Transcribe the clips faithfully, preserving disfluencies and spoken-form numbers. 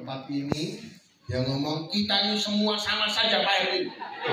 tempat ini, dia ngomong kita ini semua sama saja Pak Erwin.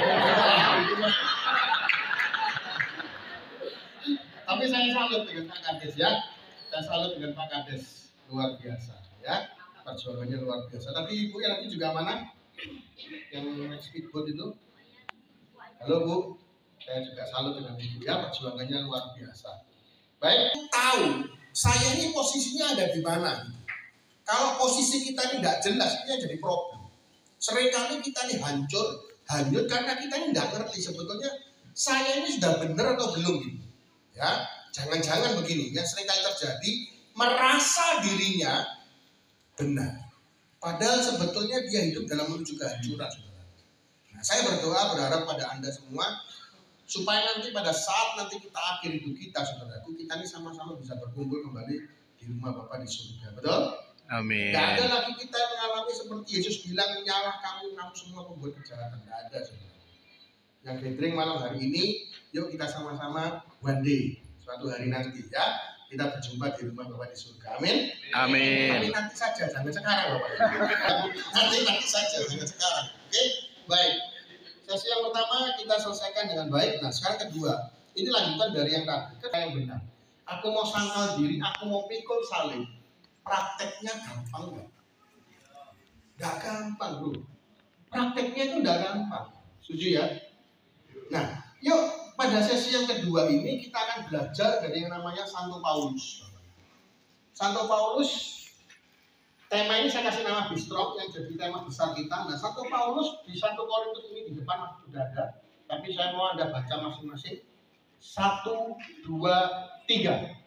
Tapi saya salut dengan Pak Kades ya, saya salut dengan Pak Kades, luar biasa ya, perjuangannya luar biasa. Tapi Ibu yang nanti juga mana? Yang speedboat itu? Halo Bu, saya juga salut dengan Ibu ya, perjuangannya luar biasa. Baik, tahu saya ini posisinya ada di mana? Kalau posisi kita ini tidak jelas, ini jadi problem. Seringkali kita ini hancur, hanyut karena kita ini tidak ngerti sebetulnya saya ini sudah benar atau belum gitu. Ya, jangan-jangan begini yang seringkali terjadi, merasa dirinya benar, padahal sebetulnya dia hidup dalam menuju kehancuran. Nah, saya berdoa berharap pada Anda semua supaya nanti pada saat nanti kita akhir hidup kita, saudaraku, kita ini sama-sama bisa berkumpul kembali di rumah Bapa di surga. Betul? Amin. Tidak ada lagi kita mengalami seperti Yesus bilang, nyalah kamu, kamu semua pembuat kejahatan. Tidak ada, saudara. Yang gathering malam hari ini, yuk kita sama-sama one day, suatu hari nanti ya, kita berjumpa di rumah Bapa di surga. Amin. Amin. Tapi nanti saja, jangan sekarang Bapak. nanti nanti saja, jangan sekarang. Oke, baik. Sesi yang pertama kita selesaikan dengan baik. Nah, sekarang kedua, ini lanjutan dari yang tadi. Kita yang benar. Aku mau sangkal diri, aku mau pikul salib. Prakteknya gampang nggak? Nggak gampang bro. Prakteknya itu nggak gampang. Setuju ya? Nah, yuk pada sesi yang kedua ini kita akan belajar dari yang namanya Santo Paulus. Santo Paulus, tema ini saya kasih nama Bistrok yang jadi tema besar kita. Nah, Santo Paulus di satu Korintus ini di depan sudah ada, tapi saya mau Anda baca masing-masing. Satu, dua, tiga.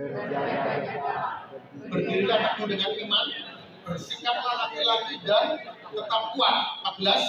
Berdirilah teguh dengan iman, bersikaplah laki-laki dan tetap kuat. empat belas.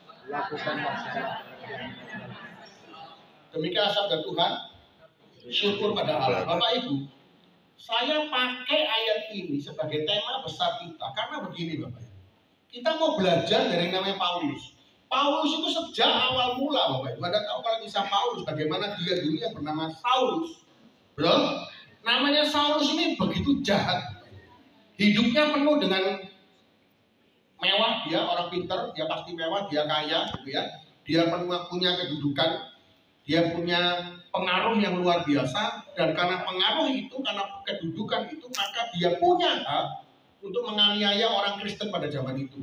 Demikian sabda Tuhan. Syukur pada Allah. Bapak Ibu, saya pakai ayat ini sebagai tema besar kita karena begini Bapak Ibu. Kita mau belajar dari yang namanya Paulus. Paulus itu sejak awal mula Bapak Ibu. Anda tahu kalau kisah Paulus bagaimana dia dulu yang bernama Saulus. Bro, namanya Saulus ini begitu jahat. Hidupnya penuh dengan mewah, dia orang pintar, dia pasti mewah, dia kaya, gitu ya. Dia punya kedudukan, dia punya pengaruh yang luar biasa, dan karena pengaruh itu, karena kedudukan itu, maka dia punya hak untuk menganiaya orang Kristen pada zaman itu.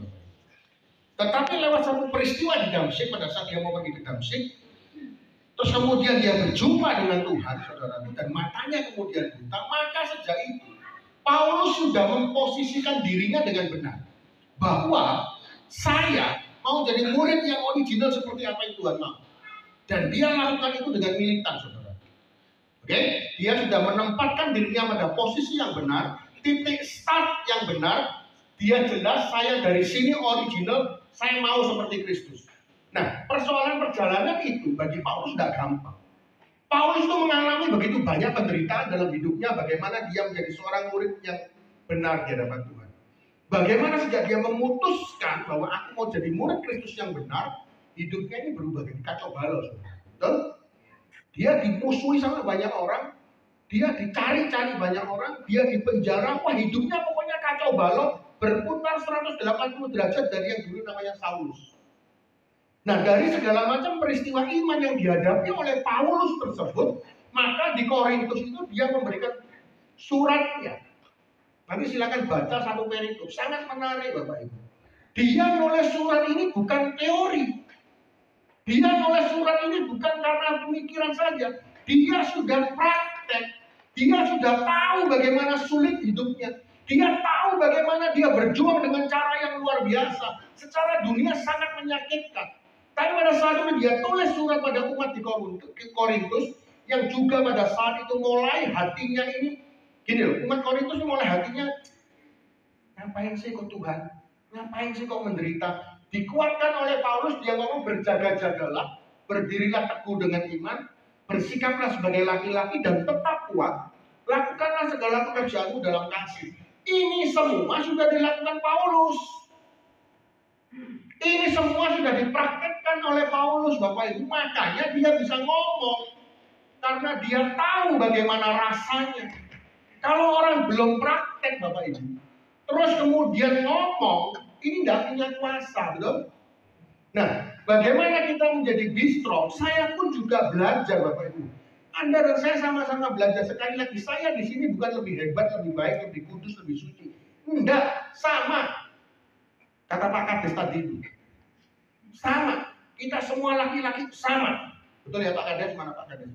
Tetapi lewat satu peristiwa di Damsyik, pada saat dia mau pergi ke Damsyik, terus kemudian dia berjumpa dengan Tuhan, saudara, dan matanya kemudian buta, maka sejak itu Paulus sudah memposisikan dirinya dengan benar bahwa saya mau jadi murid yang original seperti apa yang Tuhan mau. Dan dia lakukan itu dengan militan, saudara. Oke, dia sudah menempatkan dirinya pada posisi yang benar, titik start yang benar. Dia jelas saya dari sini original, saya mau seperti Kristus. Nah, persoalan perjalanan itu bagi Paulus tidak gampang. Paulus itu mengalami begitu banyak penderitaan dalam hidupnya, bagaimana dia menjadi seorang murid yang benar di hadapan Tuhan. Bagaimana sejak dia memutuskan bahwa aku mau jadi murid Kristus yang benar, hidupnya ini berubah jadi kacau balau. Betul? Dia dimusuhi sama banyak orang, dia dicari-cari banyak orang, dia dipenjara, wah hidupnya pokoknya kacau balau, berputar seratus delapan puluh derajat dari yang dulu namanya Saulus. Nah, dari segala macam peristiwa iman yang dihadapi oleh Paulus tersebut, maka di Korintus itu dia memberikan suratnya. Nanti silakan baca satu perikop, sangat menarik Bapak Ibu. Dia nulis surat ini bukan teori. Dia nulis surat ini bukan karena pemikiran saja. Dia sudah praktek. Dia sudah tahu bagaimana sulit hidupnya. Dia tahu bagaimana dia berjuang dengan cara yang luar biasa. Secara dunia sangat menyakitkan. Tapi pada saat itu dia tulis surat pada umat di Korintus yang juga pada saat itu mulai hatinya ini gini loh, umat Korintus mulai hatinya ngapain sih kok Tuhan? Ngapain sih kok menderita? Dikuatkan oleh Paulus, dia ngomong berjaga-jagalah, berdirilah teguh dengan iman, bersikaplah sebagai laki-laki dan tetap kuat, lakukanlah segala pekerjaanmu dalam kasih. Ini semua sudah dilakukan Paulus. Ini semua sudah dipraktekkan oleh Paulus, Bapak Ibu. Makanya dia bisa ngomong. Karena dia tahu bagaimana rasanya. Kalau orang belum praktek, Bapak Ibu, terus kemudian ngomong, ini tidak punya kuasa, betul? Nah, bagaimana kita menjadi bistro? Saya pun juga belajar, Bapak Ibu. Anda dan saya sama-sama belajar. Sekali lagi, saya di sini bukan lebih hebat, lebih baik, lebih kudus, lebih suci. Enggak, sama. Kata Pak Kades tadi itu. Sama. Kita semua laki-laki sama. Betul ya Pak Kades? Mana Pak Kades?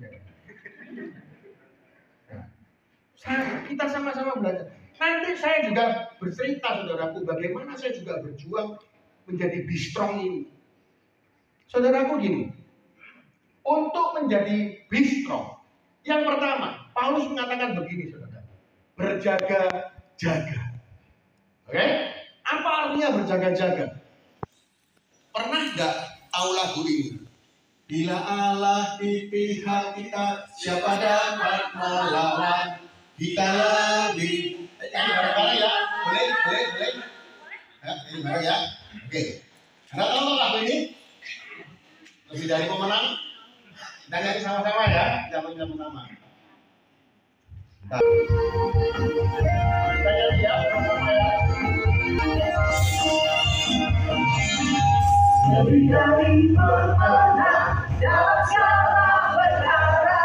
Nah, sama. Kita sama-sama belajar. Nanti saya juga bercerita, saudaraku, bagaimana saya juga berjuang menjadi bistrong ini. Saudaraku gini, untuk menjadi bistrong, yang pertama, Paulus mengatakan begini, saudara, berjaga-jaga. Oke? Okay? Apa artinya berjaga-jaga? Pernah nggak tahu lagu ini? Bila Allah di pihak kita, siapa dapat melawan? Kita lebih. Ini bareng-bareng ya, boleh, boleh, boleh. Ya, ini bareng ya. Oke. Okay. Anda tahu lagu ini? Lebih dari pemenang. Kita nyanyi sama-sama ya, kita nyanyi sama-sama. Kita nyanyi ya, sama-sama ya. Lebih dari pemenang dalam segala perkara,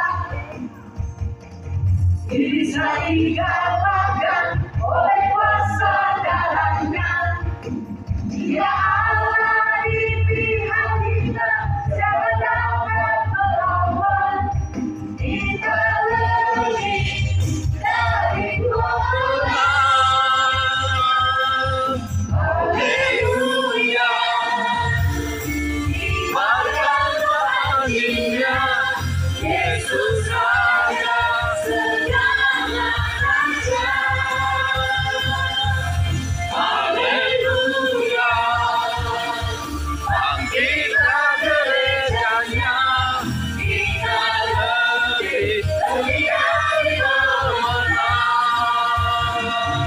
bisa digalakkan oleh kuasa darahnya. Dia Allah di pihak kita, siapa dapat melawan? Kita lebih dari pemenang. Haleluya. Yesus ada segala raja. Haleluya. Bangkitlah gerejanya, kita lebih lebih dari pemenang.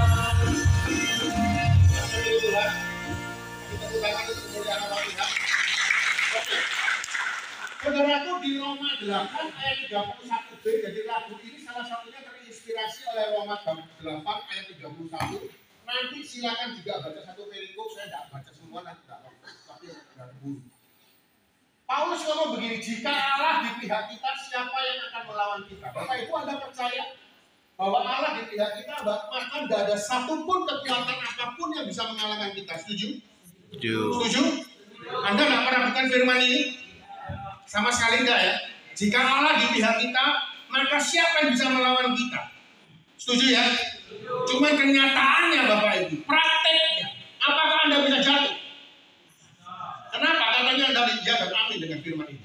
Saudaraku, di Roma delapan ayat tiga puluh satu b, jadi lagu ini salah satunya terinspirasi oleh Roma delapan ayat tiga puluh satu. Nanti silakan juga baca satu perikop, saya tidak baca semua, nanti tidak waktu, tapi tidak dulu. Paulus ngomong begini, jika Allah di pihak kita, siapa yang akan melawan kita? Bapak Ibu, Anda percaya bahwa Allah di pihak kita, maka tidak ada satupun kekuatan apapun yang bisa mengalahkan kita. Setuju? Setuju. Setuju? Anda tidak pernah bukan firman ini? Sama sekali enggak ya? Jika Allah di pihak kita, maka siapa yang bisa melawan kita? Setuju ya? Cuma kenyataannya Bapak Ibu, prakteknya, apakah Anda bisa jatuh? Kenapa? Katanya Anda ya dan amin dengan firman ini.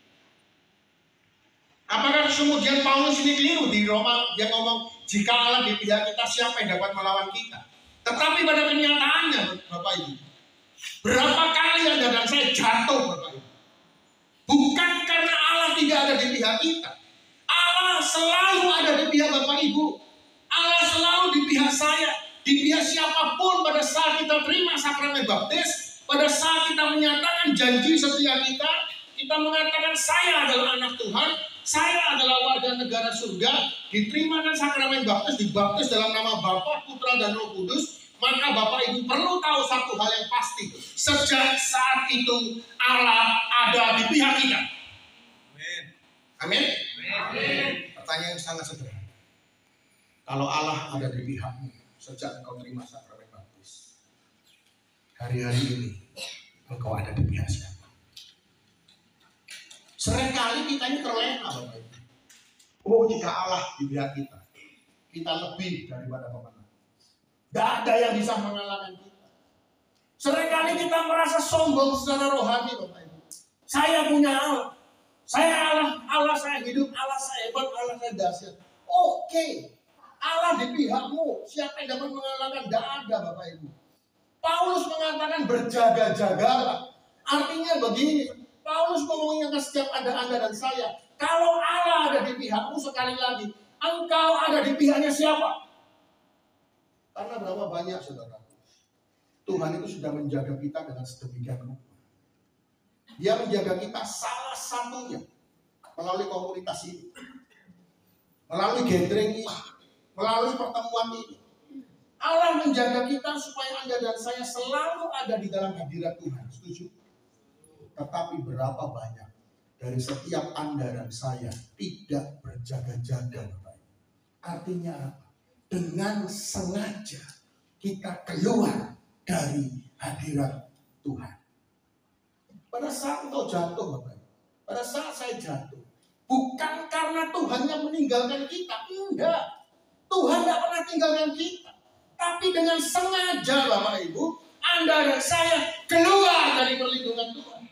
Apakah kemudian Paulus ini keliru di Roma yang ngomong jika Allah di pihak kita, siapa yang dapat melawan kita? Tetapi pada kenyataannya Bapak Ibu, berapa kali Anda dan saya jatuh Bapak Ibu? Bukan karena Allah tidak ada di pihak kita. Allah selalu ada di pihak Bapak Ibu. Allah selalu di pihak saya. Di pihak siapapun pada saat kita terima sakramen baptis. Pada saat kita menyatakan janji setia kita. Kita mengatakan saya adalah anak Tuhan. Saya adalah warga negara surga. Diterimakan sakramen baptis. Dibaptis dalam nama Bapa, Putra, dan Roh Kudus. Maka Bapak Ibu perlu tahu satu hal yang pasti. Sejak saat itu Allah ada di pihak kita. Amin. Amin. Pertanyaan yang sangat sederhana. Kalau Allah ada di pihakmu sejak engkau terima sakramen baptis, hari-hari ini engkau ada di pihak siapa? Seringkali kita ini terlena Bapak Ibu. Oh, jika Allah di pihak kita, kita lebih daripada pemenang. Tidak ada yang bisa mengalahkan kita. Seringkali kita merasa sombong secara rohani Bapak Ibu. Saya punya Allah. Saya Allah, Allah saya hidup, Allah saya hebat, Allah saya dahsyat. Oke, Allah di pihakmu. Siapa yang dapat mengalahkan? Tidak ada Bapak Ibu. Paulus mengatakan berjaga-jagalah. Artinya begini, Paulus mengingatkan setiap ada Anda dan saya. Kalau Allah ada di pihakmu, sekali lagi, engkau ada di pihaknya siapa? Karena berapa banyak saudara, Tuhan itu sudah menjaga kita dengan sedemikian rupa. Dia menjaga kita salah satunya melalui komunitas ini, melalui gathering ini, melalui pertemuan ini. Allah menjaga kita supaya Anda dan saya selalu ada di dalam hadirat Tuhan. Setuju? Tetapi berapa banyak dari setiap Anda dan saya tidak berjaga-jaga, Bapak? Artinya apa? Dengan sengaja kita keluar dari hadirat Tuhan. Pada saat engkau jatuh, Bapak, pada saat saya jatuh, bukan karena Tuhan yang meninggalkan kita, enggak. Tuhan tidak pernah tinggalkan kita. Tapi dengan sengaja, Bapak Ibu, Anda dan saya keluar dari perlindungan Tuhan.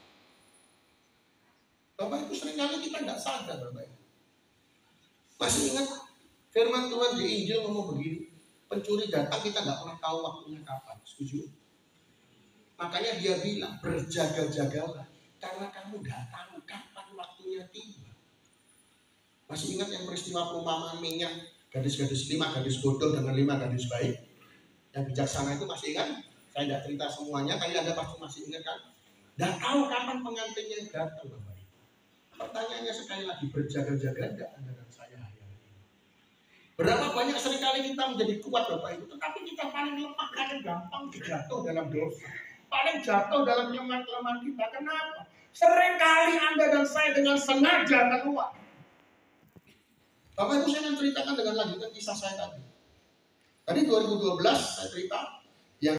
Bapak Ibu, seringkali kita tidak sadar, Bapak Ibu. Masih ingat firman Tuhan di Injil ngomong begini, pencuri datang kita nggak pernah tahu waktunya kapan. Setuju? Makanya dia bilang berjaga-jagalah, karena kamu nggak tahu kapan waktunya tiba. Masih ingat yang peristiwa perumpamaan minyak, gadis-gadis lima gadis bodoh dengan lima gadis baik? Yang bijaksana itu masih ingat? Saya tidak cerita semuanya, tapi Anda pasti masih ingat kan? Nggak tahu kapan pengantinnya datang, Bapak. Pertanyaannya sekali lagi, berjaga-jaga enggak Anda dan saya hari-hari ini? Berapa banyak seringkali kita menjadi kuat, Bapak Ibu, tetapi kita paling lemah karena gampang jatuh dalam dosa. Paling jatuh dalam kelemahan kita. Kenapa? Seringkali Anda dan saya dengan sengaja keluar. Bapak Ibu, saya akan ceritakan dengan lanjutan kisah saya tadi. Tadi dua ribu dua belas saya cerita yang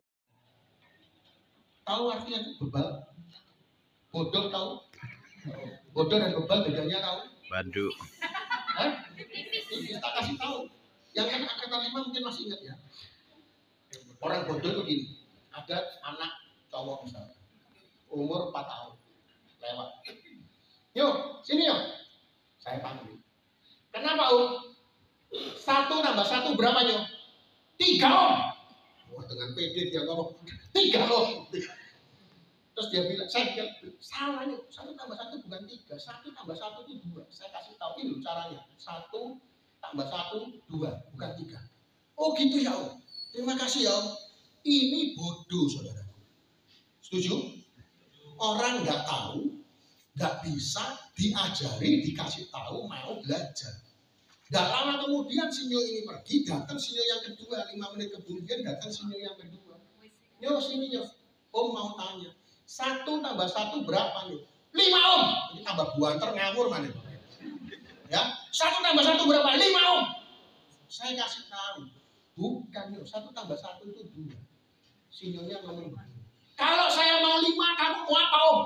tahu artinya itu bebal. Bodoh tahu? Bodoh dan bebal bedanya tahu? Badu. Hah? Kita kasih tahu. Yang kan angkatan lima mungkin masih ingat ya. Orang bodoh itu gini. Ada anak cowok misalnya, umur empat tahun, lewat. Yuk, sini yuk. Saya panggil. Kenapa Om? Satu tambah satu berapa yuk? Tiga Om. Wah, dengan pede dia ngomong tiga Om. Terus dia bilang, saya bilang, salah yuk. Satu tambah satu bukan tiga. Satu tambah satu itu dua. Saya kasih tahu ini caranya. Satu tambah satu dua, bukan tiga. Oh gitu ya Om. Terima kasih ya Om. Ini bodoh saudara. Setuju? Orang nggak tahu, nggak bisa diajari, dikasih tahu, mau belajar. Nggak lama kemudian sinyo ini pergi, datang sinyo yang kedua, lima menit kemudian datang sinyo yang kedua. Nyo sini nyo, Om mau tanya, satu tambah satu berapa nih? Lima Om. Ini tambah buanter ngawur mana? Ya, satu tambah satu berapa? Lima Om. Saya kasih tahu, bukan nyo, satu tambah satu itu dua. Sinyonya ngomong begini. Kalau saya mau lima, kamu mau apa Om?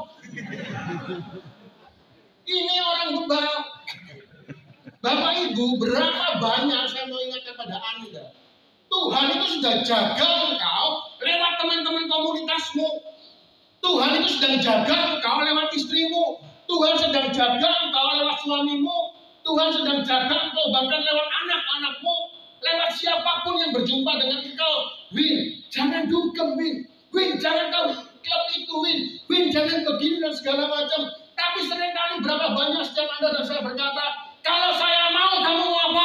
Ini orang bebal. Bapak Ibu, berapa banyak saya mau ingatkan pada Anda. Tuhan itu sudah jaga engkau lewat teman-teman komunitasmu. Tuhan itu sedang jaga engkau lewat istrimu. Tuhan sedang jaga engkau lewat suamimu. Tuhan sedang jaga engkau bahkan lewat anak-anakmu. Lewat siapapun yang berjumpa dengan engkau. Win, jangan dugem Win. Win, jangan kau klub itu Win. Win, jangan begini dan segala macam. Tapi seringkali berapa banyak setiap Anda dan saya berkata, kalau saya mau, kamu mau apa?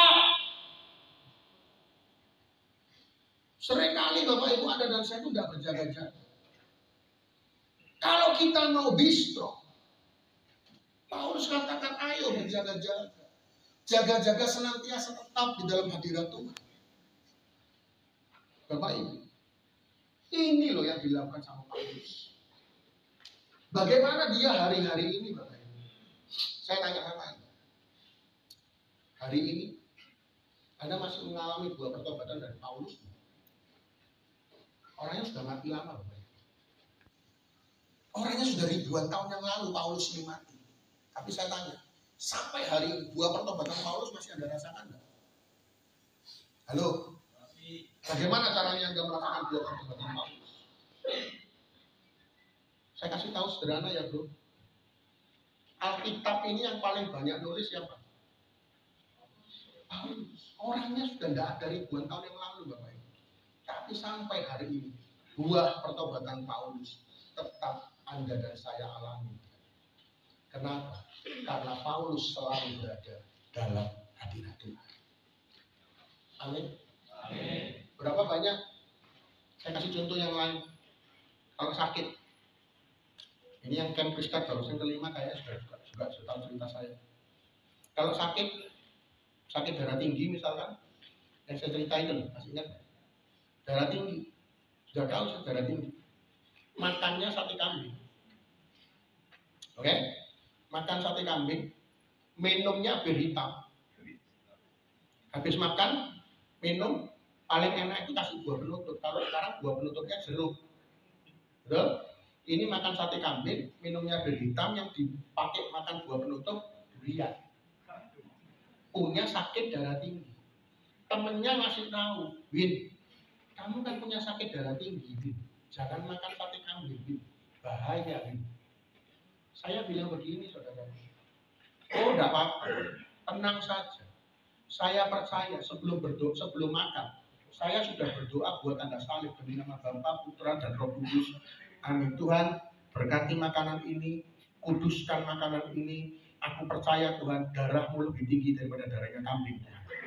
Seringkali Bapak Ibu Anda dan saya itu tidak berjaga-jaga. Kalau kita mau bistro, Paulus katakan ayo berjaga-jaga. Jaga-jaga senantiasa tetap di dalam hadirat Tuhan. Bapak Ibu, ini loh yang dilakukan sama Paulus. Bagaimana dia hari-hari ini Bapak Ibu? Saya tanya sama Anda. Hari ini Anda masih mengalami dua pertobatan dari Paulus. Orangnya sudah mati lama Bapak Ibu. Orangnya sudah ribuan tahun yang lalu Paulus ini mati. Tapi saya tanya, sampai hari ini dua pertobatan Paulus masih Anda rasakan enggak? Halo? Bagaimana caranya Anda merasakan dua pertobatan Paulus? Saya kasih tahu sederhana ya bro. Alkitab ini yang paling banyak nulis siapa? Paulus. Orangnya sudah tidak ada ribuan tahun yang lalu Bapak Ibu. Tapi sampai hari ini buah pertobatan Paulus tetap Anda dan saya alami. Kenapa? Karena Paulus selalu berada dalam hadirat Tuhan. Amin. Amin. Berapa banyak? Saya kasih contoh yang lain. Kalau sakit, ini yang camp Kriskat barusan kelima kayaknya sudah juga, juga sudah tahu cerita saya. Kalau sakit, sakit darah tinggi misalkan, yang saya cerita itu, masih ingat? darah tinggi. Sudah tahu darah tinggi. Makannya sate kambing. Oke? Okay? Makan sate kambing, minumnya bir hitam. Habis makan, minum, paling enak itu kasih buah penutup. Kalau sekarang buah penutupnya jeruk. Betul? Ini makan sate kambing, minumnya bir hitam, yang dipakai makan buah penutup durian. Punya sakit darah tinggi. Temennya ngasih tahu, Win, kamu kan punya sakit darah tinggi, Win. Jangan makan sate kambing, Win. Bahaya, Win. Saya bilang begini, saudara. Oh, enggak apa-apa. Tenang saja. Saya percaya sebelum berdoa, sebelum makan, saya sudah berdoa buat tanda salib demi nama Bapa, Putra, dan Roh Kudus. Amin. Tuhan, berkati makanan ini, kuduskan makanan ini. Aku percaya Tuhan, darahmu lebih tinggi daripada darahnya kambing.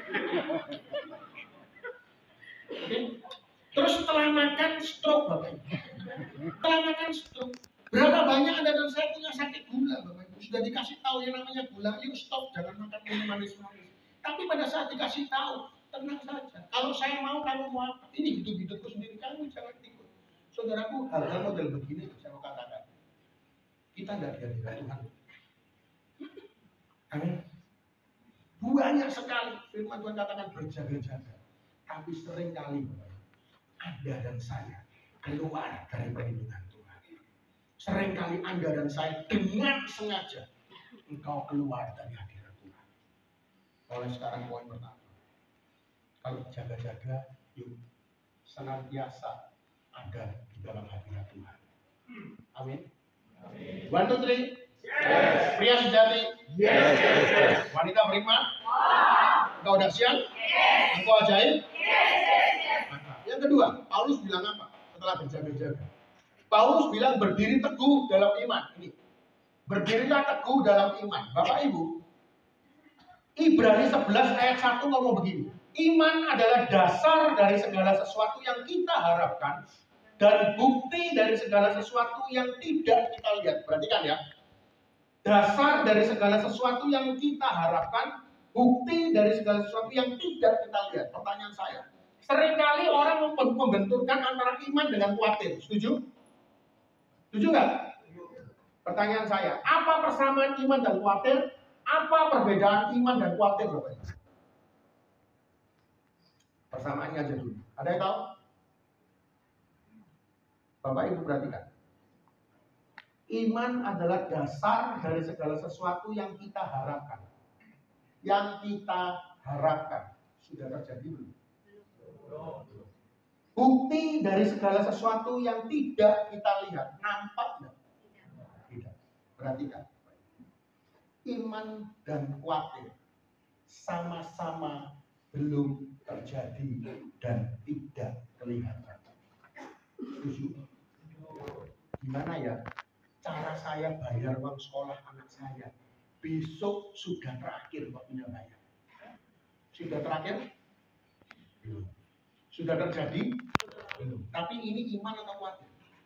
Okay. Terus setelah makan stroke, Bapak Ibu. Setelah makan stroke, berapa banyak Anda dan saya punya sakit gula, Bapak Ibu. Sudah dikasih tahu yang namanya gula, yuk stop, jangan makan minum manis-manis. Tapi pada saat dikasih tahu, tenang saja. Kalau saya mau, kamu mau apa? Ini hidup-hidupku sendiri, kamu jangan ikut. Saudaraku, hal-hal model begini saya mau katakan. Kita tidak dihadirat Tuhan. Amin. Banyak sekali firman Tuhan katakan berjaga-jaga. Tapi sering kali Anda dan saya keluar dari perlindungan Tuhan. Sering kali Anda dan saya dengan sengaja engkau keluar dari hadirat Tuhan. Oleh sekarang poin pertama, kalau jaga-jaga, yuk senantiasa ada di dalam hadirat Tuhan. Amin. Amin. One, two, three. Yes. Pria sejati. Yes. Yes. Wanita beriman. Engkau dahsyat. Yes. Engkau ajaib. Yes. Yang kedua, Paulus bilang apa setelah berjaga-jaga? Paulus bilang berdiri teguh dalam iman. Ini, berdirilah teguh dalam iman. Bapak Ibu, Ibrani sebelas ayat satu ngomong begini. Iman adalah dasar dari segala sesuatu yang kita harapkan dan bukti dari segala sesuatu yang tidak kita lihat. Perhatikan ya. Dasar dari segala sesuatu yang kita harapkan, bukti dari segala sesuatu yang tidak kita lihat. Pertanyaan saya, seringkali orang membenturkan antara iman dengan khawatir. Setuju? Setuju nggak? Pertanyaan saya, apa persamaan iman dan khawatir? Apa perbedaan iman dan khawatir, Bapak Ibu? Persamaannya aja dulu. Ada yang tahu? Bapak Ibu perhatikan. Iman adalah dasar dari segala sesuatu yang kita harapkan. Yang kita harapkan. Sudah terjadi belum? Bukti dari segala sesuatu yang tidak kita lihat. Nampak tidak? Tidak. Perhatikan. Iman dan khawatir sama-sama belum terjadi dan tidak kelihatan. Setuju? Gimana ya? Cara saya bayar uang sekolah anak saya besok sudah terakhir waktunya bayar. Sudah terakhir? Belum. Sudah terjadi? Belum. Tapi ini iman atau khawatir?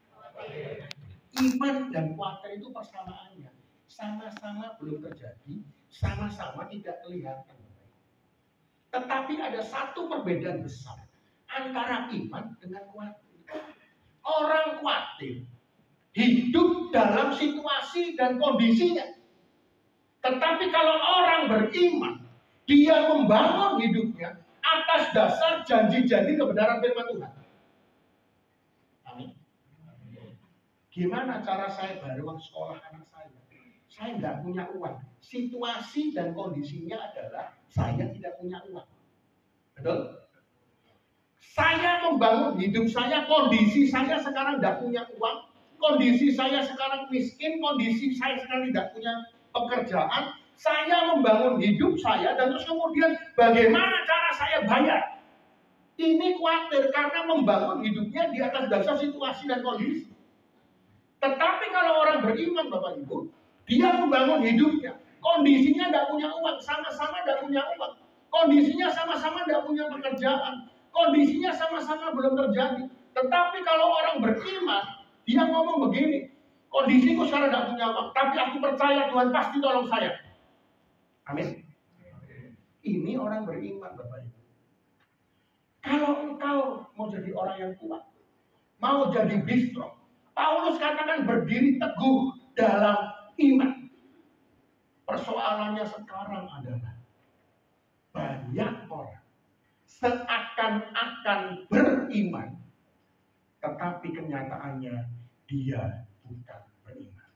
Iman dan khawatir itu persamaannya. Sama-sama belum terjadi, sama-sama tidak kelihatan. Tetapi ada satu perbedaan besar antara iman dengan khawatir. Orang khawatir hidup dalam situasi dan kondisinya. Tetapi kalau orang beriman, dia membangun hidupnya atas dasar janji-janji kebenaran firman Tuhan. Amin. Gimana cara saya bayar uang sekolah anak saya? Saya tidak punya uang. Situasi dan kondisinya adalah saya tidak punya uang. Betul? Saya membangun hidup saya, kondisi saya sekarang tidak punya uang. Kondisi saya sekarang miskin, kondisi saya sekarang tidak punya pekerjaan. Saya membangun hidup saya dan terus kemudian bagaimana cara saya bayar? Ini khawatir karena membangun hidupnya di atas dasar situasi dan kondisi. Tetapi kalau orang beriman, Bapak Ibu, dia membangun hidupnya. Kondisinya tidak punya uang, sama-sama tidak punya uang. Kondisinya sama-sama tidak punya pekerjaan. Kondisinya sama-sama belum terjadi. Tetapi kalau orang beriman, dia ngomong begini, kondisiku sekarang tidak punya uang, tapi aku percaya Tuhan pasti tolong saya. Amin. Ini orang beriman, Bapak Ibu. Kalau engkau mau jadi orang yang kuat, mau jadi bistro, Paulus katakan berdiri teguh dalam iman. Persoalannya sekarang adalah banyak orang seakan-akan beriman, tetapi kenyataannya dia bukan beriman.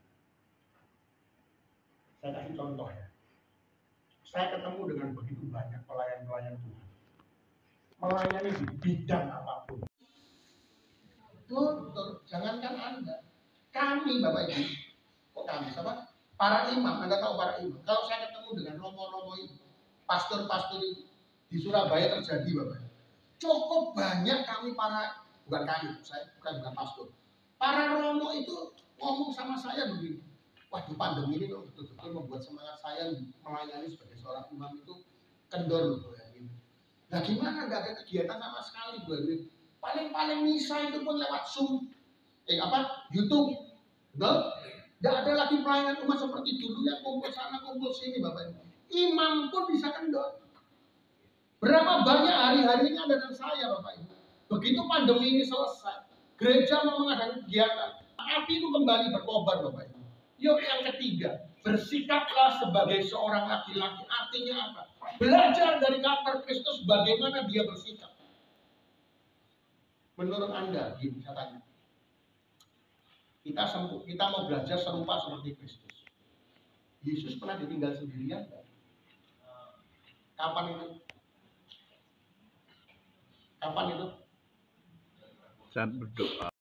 Saya kasih contoh ya. Saya ketemu dengan begitu banyak pelayan-pelayan Tuhan, melayani di bidang apapun. Betul, betul. Jangankan Anda, kami Bapak Ibu, kok kami siapa? Para imam, Anda tahu para imam. Kalau saya ketemu dengan romo-romo itu, pastor-pastor itu di Surabaya terjadi Bapak. Cukup banyak kami para, bukan kami, saya bukan bukan pastor. Para romo itu ngomong sama saya begini. Waduh, pandemi ini betul-betul membuat semangat saya melayani sebagai seorang imam itu kendor loh ya. Nah gimana, nggak ada kegiatan sama sekali Bu Erwin. Paling-paling misa itu pun lewat Zoom, eh apa, YouTube, betul? Nggak ada lagi pelayanan umat seperti dulu yang kumpul sana kumpul sini Bapak Ibu. Imam pun bisa kendor. Berapa banyak hari-harinya ada dengan saya Bapak Ibu. Begitu pandemi ini selesai, gereja mau mengadakan kegiatan, api itu kembali berkobar Bapak Ibu. Yuk yang ketiga, bersikaplah sebagai seorang laki-laki. Artinya apa? Belajar dari karakter Kristus bagaimana dia bersikap. Menurut Anda, gini katanya, kita sembuh, kita mau belajar serupa seperti Kristus. Yesus pernah ditinggal sendirian? Kapan itu? Kapan itu? Saat berdoa.